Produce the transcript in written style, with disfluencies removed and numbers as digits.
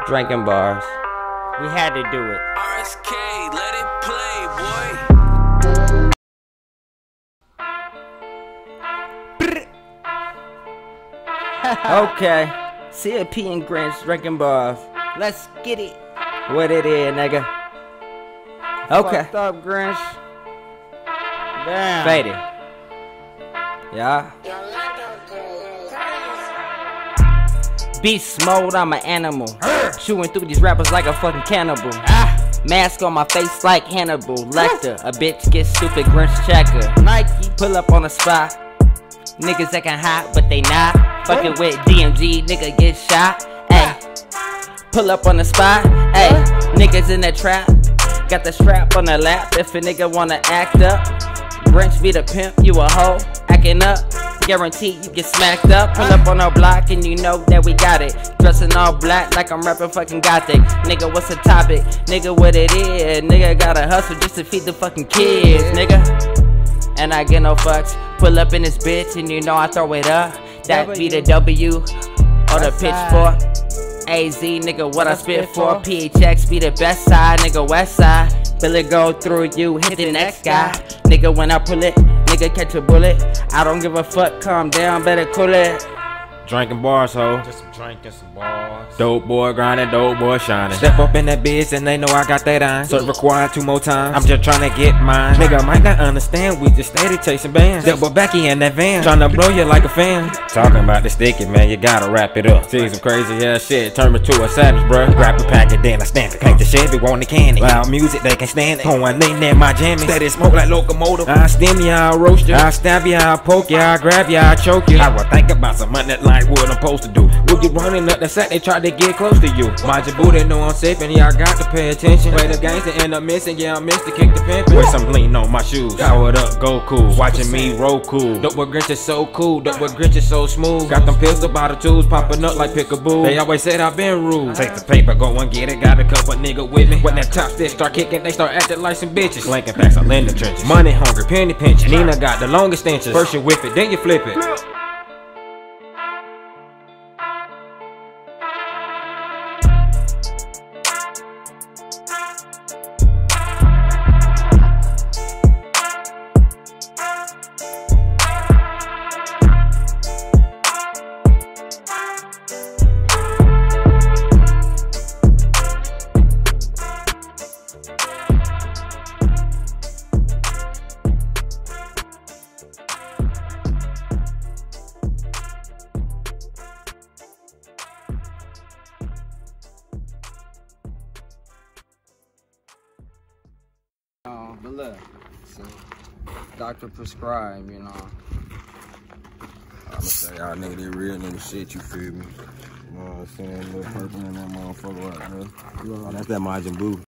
Drinking bars. We had to do it. RSK, let it play, boy. Okay. CLP and Grinch drinking bars. Let's get it. What it is, nigga? Okay. Fucked up, Grinch. Damn. Faded. Yeah. Beast mode, I'm an animal. Chewing through these rappers like a fucking cannibal. Mask on my face like Hannibal Lecter. A bitch get stupid, Grinch checker. Nike. Pull up on the spot. Niggas acting hot, but they not. Fucking with DMG, nigga get shot. Ayy. Pull up on the spot. Ayy. Niggas in the trap. Got the strap on the lap. If a nigga wanna act up, Grinch be the pimp, you a hoe. Acting up. Guaranteed you get smacked up. Pull up on our block and you know that we got it. Dressing all black like I'm rapping fucking gothic. Nigga, what's the topic? Nigga, what it is? Nigga gotta hustle just to feed the fucking kids, nigga. And I get no fucks. Pull up in this bitch and you know I throw it up. That be the W or the pitchfork. AZ, nigga, what I spit for. PHX be the best side, nigga, west side. Feel it go through you, hit the next guy. Nigga, when I pull it, nigga catch a bullet. I don't give a fuck, calm down, better cool it. Drinking bars, ho. Just some drinking, some bars. Dope boy grinding, dope boy shining. Step up in that bitch and they know I got that iron. So it required 2 more times. I'm just trying to get mine. Nigga might not understand, we just steady chasing bands. Step up Becky in that van, trying to blow you like a fan. Talking about the sticky, man, you gotta wrap it up. See some crazy ass shit, turn me to a savage, bruh. Grab a packet, then I stamp it. Paint the Chevy, want the candy. Loud music, they can stand it. Pouring in my jammies. Steady smoke like locomotive. I stem you, I'll roast you. I'll stab you, I'll poke you, I'll grab you, I'll choke you. I will think about some money like what I'm supposed to do. When you running up the set, they try to get close to you. Mind your boo, they know I'm safe and y'all got to pay attention. Play the games that end up missing, yeah, I missed to kick the pimpin'. With some lean on my shoes, powered up, go cool. Watching me roll cool. Dope with Grinch is so cool, dope with Grinch is so smooth. Got them pistol by the tools, popping up like Pickaboo. They always said I've been rude. Take the paper, go and get it, got a couple nigga with me. When that top stick start kicking, they start acting like some bitches. Lincoln packs all in the trenches. Money hungry, penny pinching. Nina got the longest inches. First you whip it, then you flip it. But look, see, doctor prescribe, you know. I'ma say y'all nigga, that real nigga shit, you feel me? You know what I'm saying? Little purple in that motherfucker right there. Oh, that's that Majin Buu.